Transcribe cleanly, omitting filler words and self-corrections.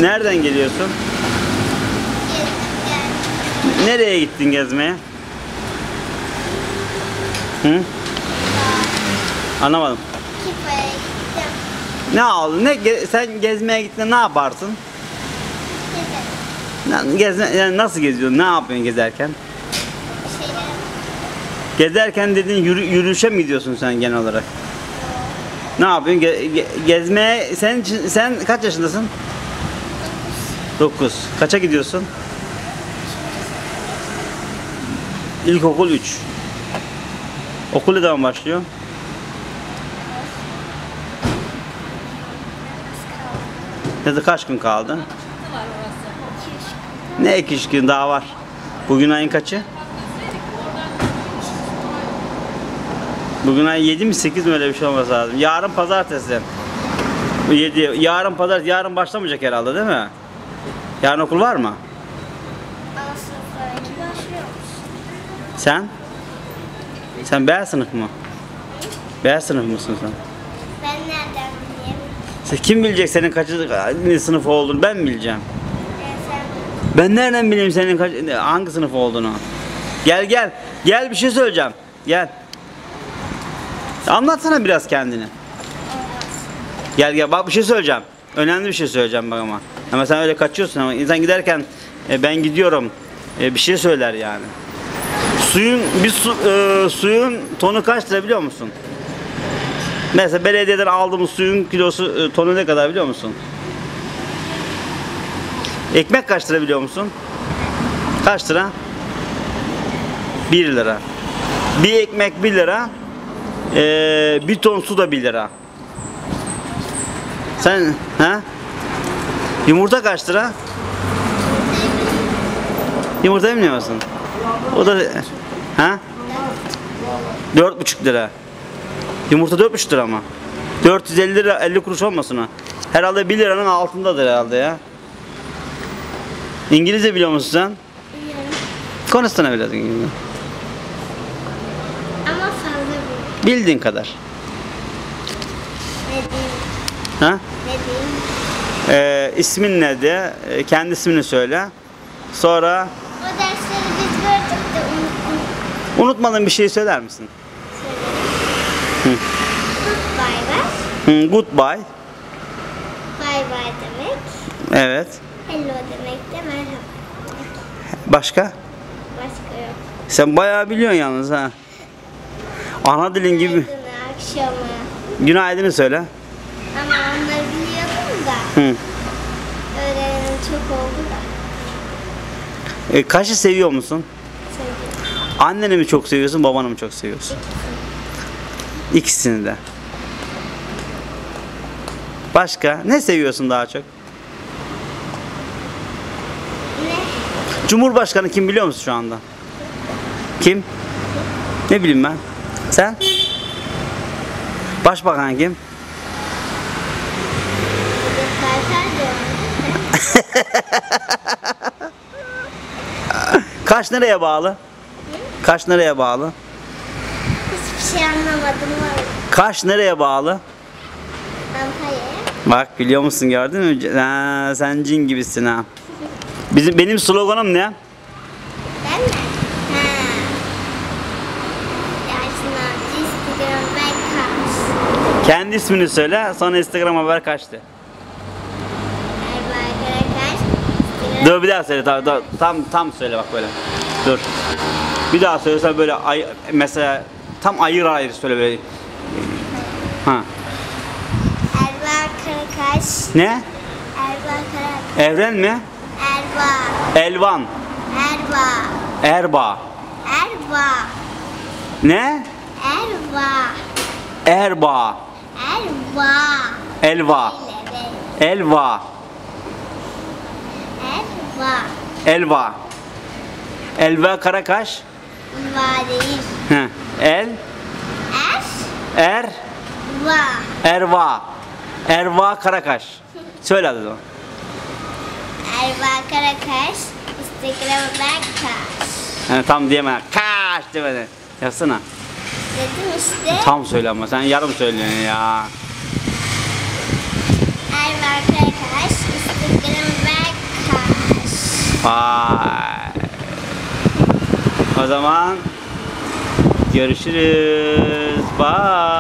Nereden geliyorsun? Nereye gittin gezmeye? Hı? Anlamadım. Kipa'ya gittim. Ne oldu? Sen gezmeye gittin, ne yaparsın? Yani nasıl geziyorsun? Ne yapıyorsun gezerken? Bir şeyler. Gezerken dediğin yürüyüşe mi gidiyorsun sen genel olarak? Ne yapıyorsun? Gezmeye sen kaç yaşındasın? 9. Kaça gidiyorsun? İlkokul 3. Okul ne zaman başlıyor? Ya da kaç gün kaldı? Ne 2-3 gün daha var? Bugün ayın kaçı? Bugün ayın 7 mi 8 mi, öyle bir şey olması lazım. Yarın pazartesi. 7. Yarın pazartesi. Yarın başlamayacak herhalde değil mi? Yarın okul var mı? Ana sınıflarınki başlıyormuş. Sen? Sen B sınıf mı? B sınıf mısın sen? Ben nereden bileyim? Kim bilecek senin kaçıncı sınıf olduğunu? Ben mi bileceğim? Sen Ben nereden bileyim senin hangi sınıf olduğunu? Gel. Gel, bir şey söyleyeceğim. Gel. Anlatsana biraz kendini. Gel bak, bir şey söyleyeceğim. Önemli bir şey söyleyeceğim bak ama. Ama sen öyle kaçıyorsun ama insan giderken ben gidiyorum bir şey söyler yani. Suyun tonu kaç lira biliyor musun? Mesela belediyeden aldığımız suyun kilosu tonu ne kadar biliyor musun? Ekmek kaç lira biliyor musun? Kaç lira? 1 lira. Bir ekmek 1 lira. Bir ton su da 1 lira. Sen yumurta kaç lira? Yumurta bilmiyor musun? O da 4,5 lira. Yumurta 4,5 lira ama. 450 lira 50 kuruş olmasın o. Herhalde 1 liranın altındadır herhalde ya. İngilizce biliyor musun sen? biliyorum. Konuşsana biraz İngilizce. Ama fazla bilmiyorum. Bildiğin kadar. Ne diyeyim? Ha? Ne diyeyim? İsmin ne de? Kendi ismini söyle. Sonra O dersleri biz gördük de unuttum. unutmadığın bir şey söyler misin? Goodbye var. Goodbye. Bye bye demek. Evet. Hello demek de merhaba. Başka? Başka yok. Sen bayağı biliyorsun yalnız ha. Ana dilin gibi. Günaydın akşamı. Günaydın'ı söyle. Ama onları biliyordum da. Hı. Öğrenenim çok oldu da. Kaşı seviyor musun? Sevdim. Anneni mi çok seviyorsun, babanı mı çok seviyorsun? İkisini de. Başka? Ne seviyorsun daha çok? Ne? Cumhurbaşkanı kim biliyor musun şu anda? Kim? Ne bileyim ben. Sen? Başbakan kim? Kaş nereye bağlı? Kaş nereye bağlı? Hiçbir şey anlamadım var. Kaş nereye bağlı? Antalya'ya. Bak biliyor musun, gördün mü? Ha, sen cin gibisin ha. Benim sloganım ne? Ben mi? Ha. Yasin abi Instagram ben kaç. Kendi ismini söyle, sonra Instagram'a ver kaçtı. Erbakan kaç. Dur bir daha söyle, tam söyle bak böyle. Dur. Bir daha söylesen böyle mesela tam ayır söyle böyle. Ha. Erbakan kaç. Ne? Erbakan. Evren mi? Erba. Elvan. Erba. Erba. Erba. Ne? Erba. Erba. Erba. Elva. Elva. Erba. Elva. Elva Karakaş. Va değil. Heh. Er. Er. Va. Erva. Erva Karakaş. Söyle hadi o zaman. Erba Karakaş. Instagram'a ben kaç. Yani tam diyemem. Kaç demedi. Yapsana. Dedim işte. Tam söyle ama sen yarım söylüyorsun ya. Erba Karakaş. Instagram'a Vay. O zaman görüşürüz. Bye.